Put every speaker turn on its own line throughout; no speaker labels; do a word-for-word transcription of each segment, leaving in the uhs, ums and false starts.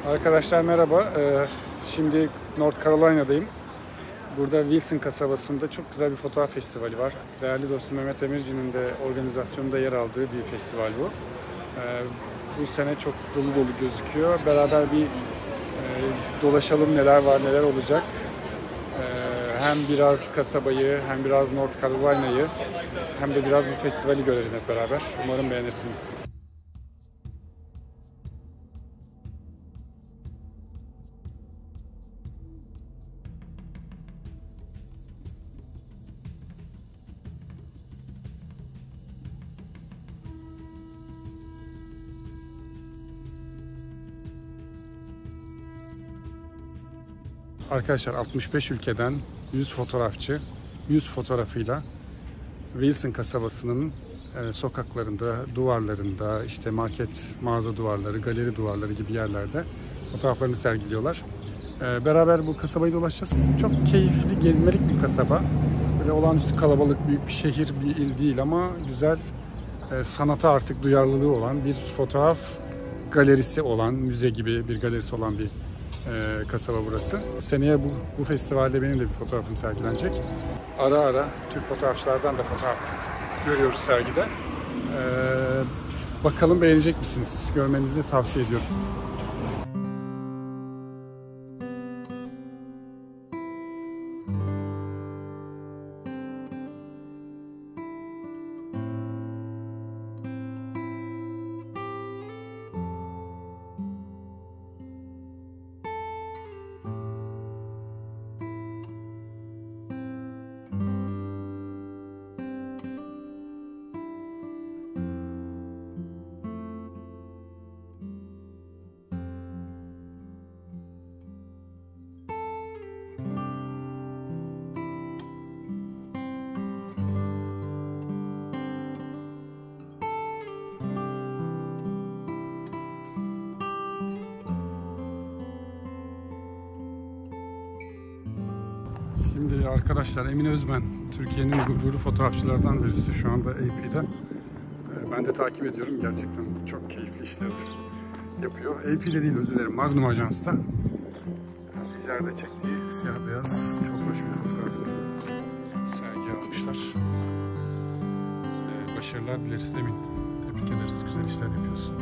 Arkadaşlar merhaba. Ee, şimdi North Carolina'dayım. Burada Wilson kasabasında çok güzel bir fotoğraf festivali var. Değerli dostum Mehmet Demirci'nin de organizasyonunda yer aldığı bir festival bu. Ee, bu sene çok dolu dolu gözüküyor. Beraber bir e, dolaşalım, neler var, neler olacak. Ee, hem biraz kasabayı, hem biraz North Carolina'yı, hem de biraz bu festivali görelim hep beraber. Umarım beğenirsiniz. Arkadaşlar altmış beş ülkeden yüz fotoğrafçı, yüz fotoğrafıyla Wilson kasabasının e, sokaklarında, duvarlarında, işte market, mağaza duvarları, galeri duvarları gibi yerlerde fotoğraflarını sergiliyorlar. E, beraber bu kasabayı dolaşacağız. Çok keyifli, gezmelik bir kasaba. Böyle olağanüstü kalabalık, büyük bir şehir, bir il değil ama güzel, e, sanata artık duyarlılığı olan bir fotoğraf galerisi olan, müze gibi bir galerisi olan bir Ee, kasaba burası. Seneye bu, bu festivalde benim de bir fotoğrafım sergilenecek. Ara ara Türk fotoğrafçılardan da fotoğraf görüyoruz sergide. Ee, bakalım beğenecek misiniz? Görmenizi tavsiye ediyorum. Şimdi arkadaşlar Emin Özben, Türkiye'nin gururu fotoğrafçılardan birisi şu anda A P'de. Ben de takip ediyorum. Gerçekten çok keyifli işler yapıyor. A P'de değil, özür dilerim, Magnum Ajans'ta. Bizlerde çektiği siyah beyaz çok hoş bir fotoğrafı sergi almışlar. Başarılar dileriz Emin. Tebrik ederiz. Güzel işler yapıyorsun.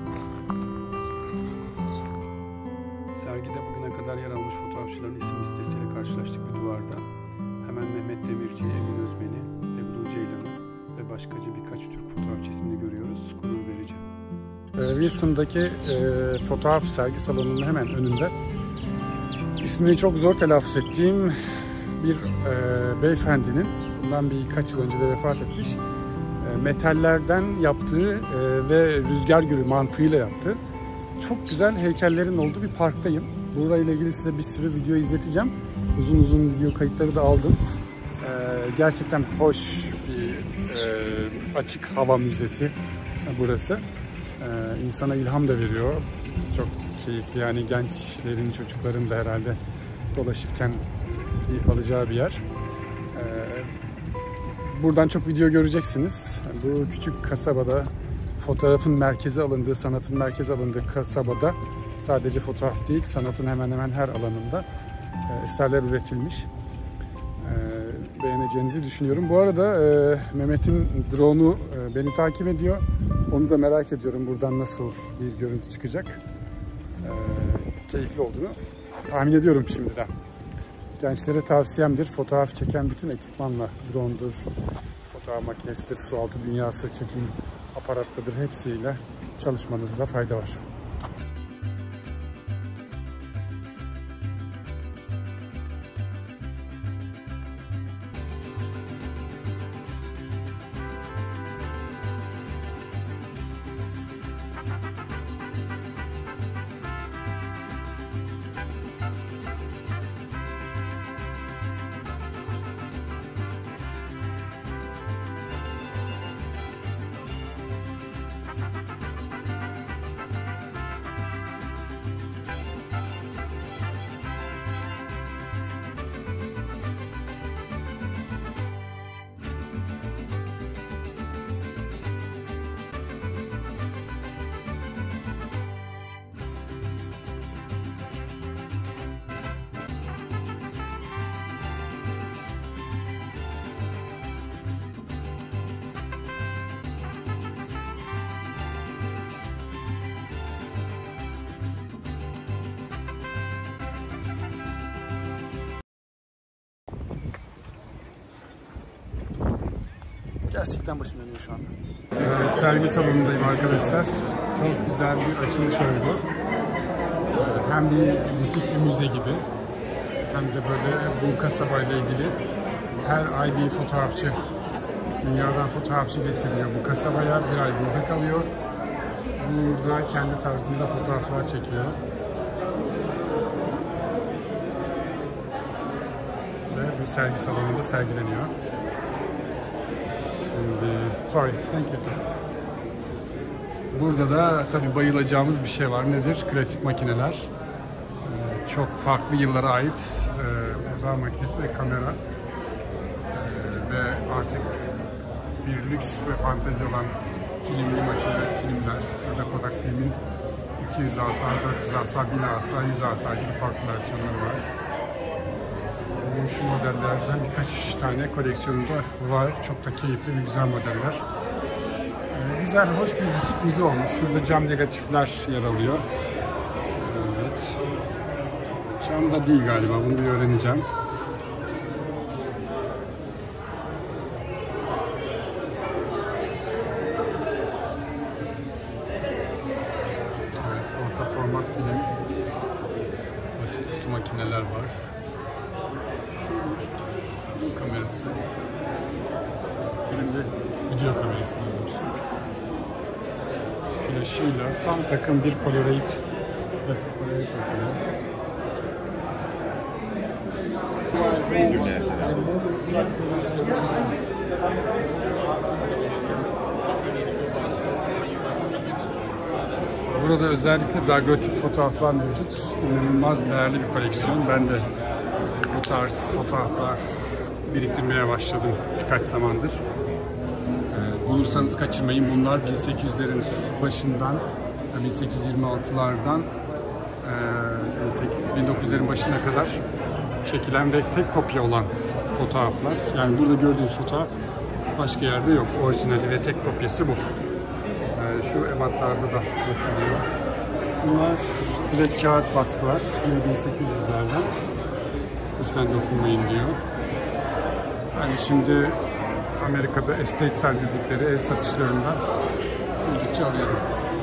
Sergide bugüne kadar yer almış fotoğrafçıların isim listesiyle karşılaştık bir duvarda. Hemen Mehmet Demirci, Emin Özben'i, Ebru Ceylan'ı ve başkaca birkaç Türk fotoğrafçı ismini görüyoruz. Gurur verici. Wilson'daki e, fotoğraf sergi salonunun hemen önünde ismini çok zor telaffuz ettiğim bir e, beyefendinin bundan birkaç yıl önce de vefat etmiş e, metallerden yaptığı e, ve rüzgar gülü mantığıyla yaptığı çok güzel heykellerin olduğu bir parktayım. Burayla ilgili size bir sürü video izleteceğim. Uzun uzun video kayıtları da aldım. Ee, gerçekten hoş bir e, açık hava müzesi burası. Ee, insana ilham da veriyor. Çok keyifli, yani gençlerin, çocukların da herhalde dolaşırken keyif alacağı bir yer. Ee, buradan çok video göreceksiniz. Bu küçük kasabada, fotoğrafın merkeze alındığı, sanatın merkeze alındığı kasabada sadece fotoğraf değil, sanatın hemen hemen her alanında e, eserler üretilmiş. E, beğeneceğinizi düşünüyorum. Bu arada e, Mehmet'in drone'u e, beni takip ediyor. Onu da merak ediyorum, buradan nasıl bir görüntü çıkacak. E, keyifli olduğunu tahmin ediyorum şimdiden. Gençlere tavsiyemdir. Fotoğraf çeken bütün ekipmanla, drone'dur, fotoğraf makinesidir, sualtı dünyası, çekim aparatlıdır, hepsiyle çalışmanızda fayda var.
Gerçekten başım dönüyor şu anda.
Evet, sergi salonundayım arkadaşlar. Çok güzel bir açılış oldu. Hem bir butik bir müze gibi, hem de böyle bu kasabayla ilgili her ay bir fotoğrafçı, dünyadan fotoğrafçı getiriyor bu kasabaya. Bir ay burada kalıyor. Burada kendi tarzında fotoğraflar çekiyor. Ve bu sergi salonunda sergileniyor. Şimdi, sorry, thank you. Burada da tabii bayılacağımız bir şey var. Nedir? Klasik makineler. Ee, çok farklı yıllara ait e, fotoğraf makinesi ve kamera. Ee, ve artık bir lüks ve fantezi olan filmli makineler, filmler. Şurada Kodak filmin iki yüz asa, dört yüz asa, bin asa, yüz asa gibi farklı versiyonları var. Ee, şu modellerden birkaç tane koleksiyonunda var. Çok da keyifli ve güzel modeller. Güzel, hoş bir butik müze olmuş. Şurada cam negatifler yer alıyor. Evet. Cam da değil galiba, bunu bir öğreneceğim. Evet, orta format film. Basit kutu makineler var. Şu film kamerası. Filmde video kamerası doğrusu. Flaşıyla tam takım bir Polaroid, basit Polaroid makine. Burada özellikle daguerreotik fotoğraflar mevcut. İnanılmaz değerli bir koleksiyon. Ben de bu tarz fotoğraflar biriktirmeye başladım birkaç zamandır. Bulursanız kaçırmayın. Bunlar bin sekiz yüzlerin başından, bin sekiz yüz yirmi altılardan bin dokuz yüzlerin başına kadar çekilen ve tek kopya olan fotoğraflar. Yani burada gördüğünüz fotoğraf başka yerde yok. Orijinali ve tek kopyası bu. Şu ebatlarda da basılıyor. Bunlar direkt kağıt baskılar. Yine bin sekiz yüzlerden. Lütfen dokunmayın diyor. Hani şimdi Amerika'da estate sale dedikleri ev satışlarından buldukça alıyorum.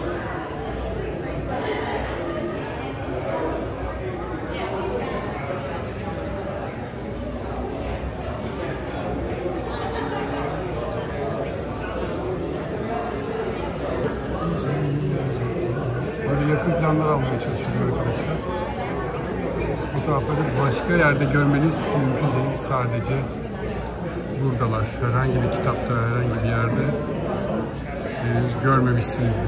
Böyle yakın planlar almaya çalışıyorum arkadaşlar. Fotoğrafları başka yerde görmeniz mümkün değil. Sadece buradalar. Herhangi bir kitapta, herhangi bir yerde henüz görmemişsinizdir.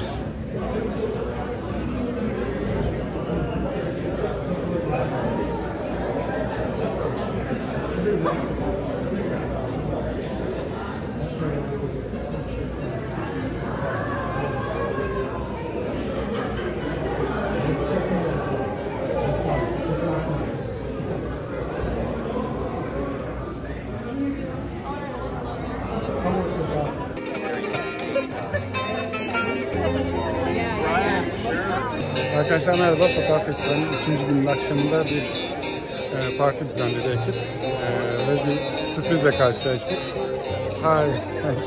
Arkadaşlar merhaba, Fotoğraf Festivali'nin ikinci günün akşamında bir e, parti düzenledi ekip e, ve bir sürprizle karşılaştık. Hay, hay.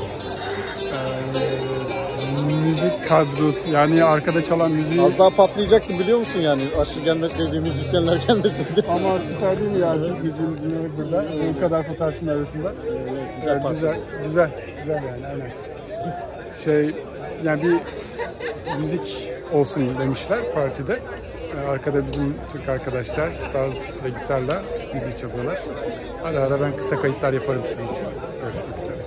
E, müzik kadrosu, yani arkada çalan müziği...
Az daha patlayacaktı biliyor musun yani? Aşkı gelmek sevdiğim müzisyenler gelmeseydi.
Ama süper değil mi ya? Türk müziğini dinlemek burada. Bu kadar fotoğrafçının arasında.
Evet, güzel,
evet, güzel, güzel, güzel yani aynen. Şey, yani bir müzik olsun demişler partide. Arkada bizim Türk arkadaşlar saz ve gitarla müzik çalıyorlar. Ara ara ben kısa kayıtlar yaparım sizin için. Görüşmek üzere.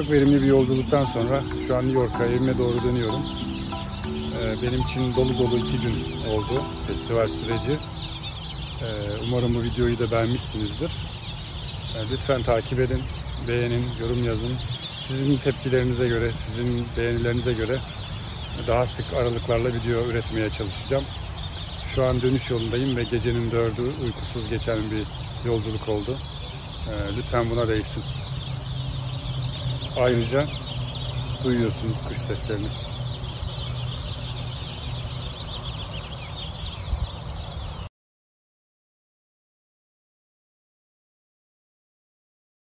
Çok verimli bir yolculuktan sonra şu an New York'a, evime doğru dönüyorum. Benim için dolu dolu iki gün oldu festival süreci. Umarım bu videoyu da beğenmişsinizdir. Lütfen takip edin, beğenin, yorum yazın. Sizin tepkilerinize göre, sizin beğenilerinize göre daha sık aralıklarla video üretmeye çalışacağım. Şu an dönüş yolundayım ve gecenin dördü uykusuz geçen bir yolculuk oldu. Lütfen buna değsin. Ayrıca duyuyorsunuz kuş seslerini.